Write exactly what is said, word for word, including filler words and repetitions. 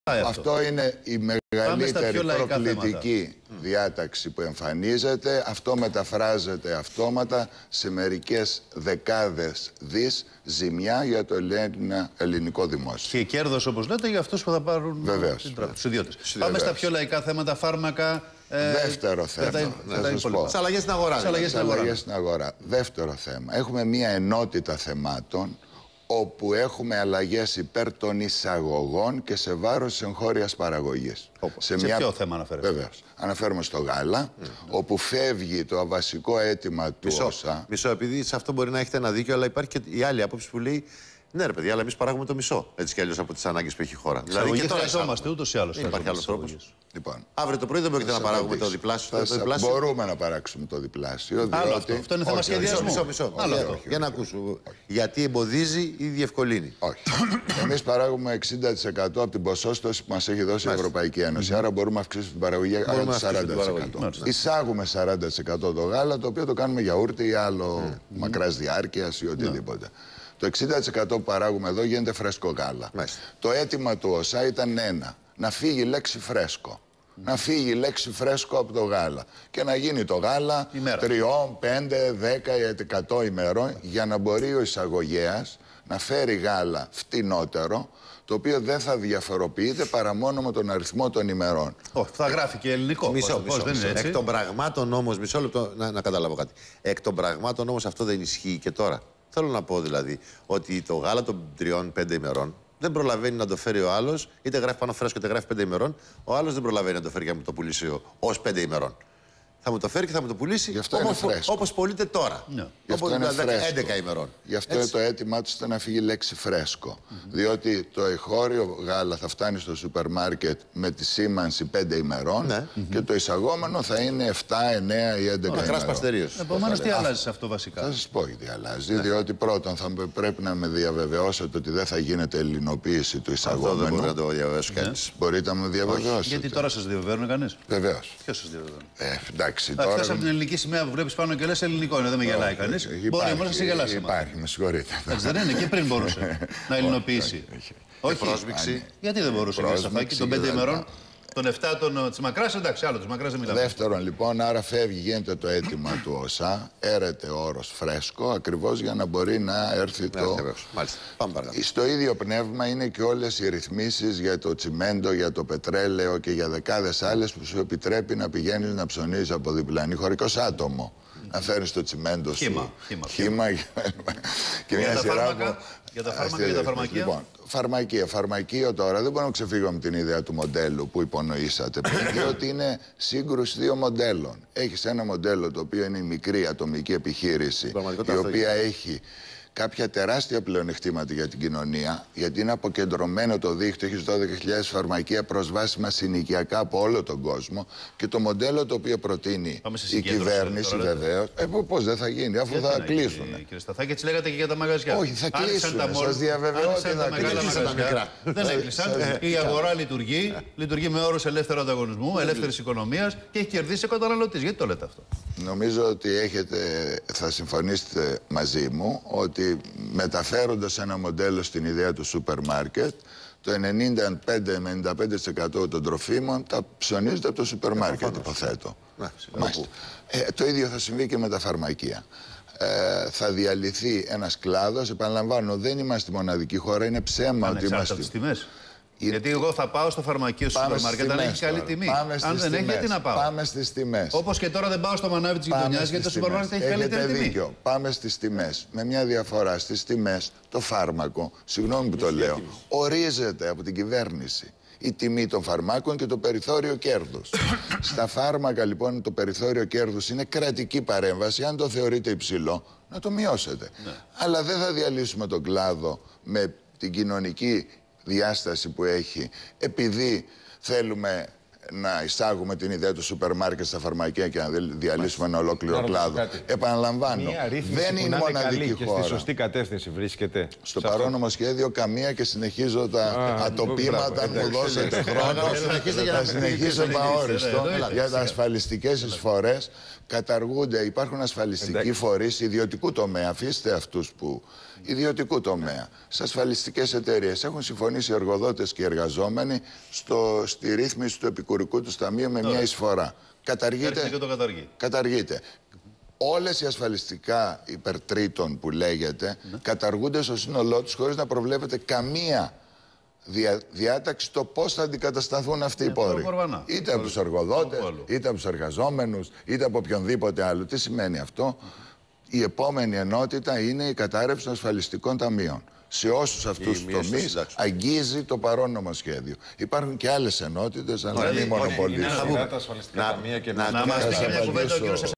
Αυτό είναι η μεγαλύτερη προκλητική διάταξη που εμφανίζεται. Αυτό μεταφράζεται αυτόματα σε μερικές δεκάδες δις ζημιά για το ελληνικό δημόσιο. Και κέρδος, όπως λέτε, για αυτούς που θα πάρουν τους ιδιώτες. Πάμε στα πιο λαϊκά θέματα, φάρμακα. Ε, Δεύτερο θέμα. Θα σας πω. Τις αλλαγές στην αγορά. Τις αλλαγές στην αγορά. Δεύτερο θέμα. Έχουμε μία ενότητα θεμάτων όπου έχουμε αλλαγές υπέρ των εισαγωγών και σε βάρος της εγχώριας παραγωγής. Σε, σε μια... ποιο θέμα αναφέρεστε? Βεβαίως. Αναφέρομαι στο γάλα, mm. όπου φεύγει το βασικό αίτημα του μισό, ΩΣΑ. Μισό, επειδή σε αυτό μπορεί να έχετε ένα δίκιο, αλλά υπάρχει και η άλλη άποψη που λέει ναι, ρε παιδιά, αλλά εμείς παράγουμε το μισό. Έτσι κι αλλιώς από τις ανάγκες που έχει η χώρα. Δηλαδή και τώρα χρειαζόμαστε ούτως ή άλλως. Δεν υπάρχει άλλος τρόπος. Λοιπόν, αύριο το πρωί δεν πρόκειται να παράγουμε το διπλάσιο. Θα το διπλάσιο. Μπορούμε να παράξουμε το διπλάσιο. Διότι... Άλλο αυτό. Αυτό είναι θέμα σχεδιασμού. Μισό, μισό. Άλλο αυτό. Για να ακούσω. Γιατί εμποδίζει ή διευκολύνει? Όχι. Εμείς παράγουμε εξήντα τοις εκατό από την ποσόστοση που μας έχει δώσει η Ευρωπαϊκή Ένωση. Άρα μπορούμε να αυξήσουμε την παραγωγή κατά σαράντα τοις εκατό. Εισάγουμε σαράντα τοις εκατό το γάλα, το οποίο το κάνουμε γιαούρτι ή άλλο μακράς διάρκειας ή οτιδήποτε. Το εξήντα τοις εκατό που παράγουμε εδώ γίνεται φρέσκο γάλα. Μάλιστα. Το αίτημα του ΩΣΑ ήταν ένα. Να φύγει η λέξη φρέσκο. Mm. Να φύγει η λέξη φρέσκο από το γάλα. Και να γίνει το γάλα τριών, πέντε, δέκα, εκατό ημερών για να μπορεί ο εισαγωγέας να φέρει γάλα φτηνότερο, το οποίο δεν θα διαφοροποιείται παρά μόνο με τον αριθμό των ημερών. Oh, θα γράφει και ελληνικό. Μισό, πώς, μισό, πώς, μισό. Δεν είναι έτσι. Εκ των πραγμάτων όμως, μισό λεπτό να, να καταλάβω κάτι. Εκ των πραγμάτων όμως αυτό δεν ισχύει και τώρα. Θέλω να πω δηλαδή ότι το γάλα των τριών πέντε ημερών δεν προλαβαίνει να το φέρει ο άλλος, είτε γράφει πάνω φρέσκο είτε γράφει πέντε ημερών. Ο άλλος δεν προλαβαίνει να το φέρει για να μου το πουλήσει ως πέντε ημερών. Θα μου το φέρει και θα μου το πουλήσει όπως πωλείται τώρα. Ναι. Όπως έντεκα ημερών. Γι' αυτό έτσι. Το αίτημά του ήταν να φύγει η λέξη φρέσκο. Mm-hmm. Διότι το εγχώριο γάλα θα φτάνει στο σούπερ μάρκετ με τη σήμανση πέντε ημερών ναι. και mm-hmm. το εισαγόμενο θα είναι επτά, εννέα ή έντεκα ημερών. Μακράς παστερίος. Επομένως, τι αλλάζει αυτό βασικά? Θα σας πω τι αλλάζει. Ναι. Διότι πρώτον θα πρέπει να με διαβεβαιώσετε ότι δεν θα γίνεται ελληνοποίηση του εισαγόμενου. Αυτό δεν μπορεί να το διαβεβαιώσει κανείς. Μπορείτε να με διαβεβαιώσετε? Γιατί τώρα σας διαβεβαιώνει κανείς? Βεβαίως. Ποιος σας διαβεβαιώνει? Εντάξει, τώρα... Εκτός από την ελληνική σημαία που βλέπεις πάνω και λες ελληνικό είναι, δεν με γελάει κανείς. Μπορεί μόνο να σε γελάσει. Υπάρχει, με συγχωρείτε. Έτσι δεν είναι, και πριν μπορούσε να ελληνοποιήσει. Όχι. Πρόσμιξη. Γιατί δεν μπορούσε να σταφάκι των πέντε ημερών, των επτά της Μακράς, εντάξει, άλλο της Μακράς δεν μιλάμε. Δεύτερον, λοιπόν, άρα φεύγει, γίνεται το αίτημα του ΩΣΑ, έρεται ο όρος φρέσκο, ακριβώς για να μπορεί να έρθει το. Μάλιστα. Πάμε παρακάτω. Στο ίδιο πνεύμα είναι και όλες οι ρυθμίσεις για το τσιμέντο, για το πετρέλαιο και για δεκάδες άλλες που σου επιτρέπει να πηγαίνεις να ψωνίζεις από διπλανή χωρικός άτομο. Να φέρεις το τσιμέντο σου. Χύμα. Χύμα. Χύμα και μια σειρά από. Για τα φάρμακα και τα φαρμακεία. Λοιπόν, φαρμακεία. Φαρμακείο τώρα δεν μπορούμε να ξεφύγουμε από την ιδέα του μοντέλου που υπονοήσατε πριν, διότι είναι σύγκρουση δύο μοντέλων. Έχεις ένα μοντέλο το οποίο είναι η μικρή ατομική επιχείρηση, η οποία έχει κάποια τεράστια πλεονεκτήματα για την κοινωνία, γιατί είναι αποκεντρωμένο το δίκτυο, έχει δώδεκα χιλιάδες φαρμακεία προσβάσιμα συνοικιακά από όλο τον κόσμο, και το μοντέλο το οποίο προτείνει η κυβέρνηση βεβαίως. Ε, πώς δεν θα γίνει, αφού γιατί θα κλείσουν. Κύριε Σταθάκη, έτσι λέγατε και για τα μαγαζιά. Όχι, θα κλείσουν. Σας διαβεβαιώ ότι θα κλείσουν. Δεν έκλεισαν. Η αγορά λειτουργεί, λειτουργεί με όρους ελεύθερου ανταγωνισμού, ελεύθερης οικονομίας και έχει κερδίσει ο καταναλωτής. Γιατί το λέτε αυτό? Νομίζω ότι έχετε, θα συμφωνήσετε μαζί μου ότι μεταφέροντας ένα μοντέλο στην ιδέα του σούπερ μάρκετ, το ενενήντα πέντε με ενενήντα πέντε τοις εκατό των τροφίμων τα ψωνίζεται από το σούπερ μάρκετ, υποθέτω. Ε, το ίδιο θα συμβεί και με τα φαρμακεία. Ε, θα διαλυθεί ένας κλάδος. Επαναλαμβάνω, δεν είμαστε μοναδική χώρα, είναι ψέμα ότι είμαστε. Τιμές. Γιατί εγώ θα πάω στο φαρμακείο στο σούπερ μάρκετ, αν έχει καλή τιμή. Αν δεν έχει, γιατί να πάω? Πάμε στις τιμές. Όπως και τώρα δεν πάω στο μανάβι της γειτονιάς, γιατί το σούπερ μάρκετ έχει καλύτερη τιμή. Δίκιο. Πάμε στις τιμές. Με μια διαφορά. Στις τιμές το φάρμακο, συγγνώμη που το λέω, ορίζεται από την κυβέρνηση. Η τιμή των φαρμάκων και το περιθώριο κέρδους. Στα φάρμακα, λοιπόν, το περιθώριο κέρδους είναι κρατική παρέμβαση. Αν το θεωρείτε υψηλό, να το μειώσετε. Ναι. Αλλά δεν θα διαλύσουμε τον κλάδο με την κοινωνική διάσταση που έχει, επειδή θέλουμε να εισάγουμε την ιδέα του σούπερ μάρκετ στα φαρμακεία και να διαλύσουμε ένα ολόκληρο κλάδο. Επαναλαμβάνω, δεν είναι μοναδική χώρα. Και στη σωστή κατεύθυνση βρίσκεται. Στο παρόν νομοσχέδιο καμία και συνεχίζω τα ατοπήματα, αν μου δώσετε χρόνο. Θα συνεχίσω επαόριστο για τα ασφαλιστικές εισφορές. Καταργούνται, υπάρχουν ασφαλιστικοί φορείς ιδιωτικού τομέα. Αφήστε αυτούς που. Ιδιωτικού τομέα. Στις ασφαλιστικές εταιρείες έχουν συμφωνήσει οι εργοδότες και οι εργαζόμενοι στο, στη ρύθμιση του επικουρικού του ταμείου με μια εισφορά. Καταργείται. Και το καταργεί. Καταργείται. Όλες οι ασφαλιστικά υπερτρίτων που λέγεται ναι. καταργούνται στο σύνολό τους χωρίς να προβλέπεται καμία διά, διάταξη το πώς θα αντικατασταθούν αυτοί οι ε, πόροι. Είτε από τους εργοδότες, είτε από τους εργαζόμενους, είτε από οποιονδήποτε άλλο. Τι σημαίνει αυτό? Η επόμενη ενότητα είναι η κατάρρευση των ασφαλιστικών ταμείων. Σε όσους αυτούς τους τομείς αγγίζει το παρόν νομοσχέδιο. Υπάρχουν και άλλες ενότητες, αλλά μην μονοπολίσουμε. Να τα ασφαλιστικά ταμεία και να... Να μας πει μια κουβέντα ο κύριος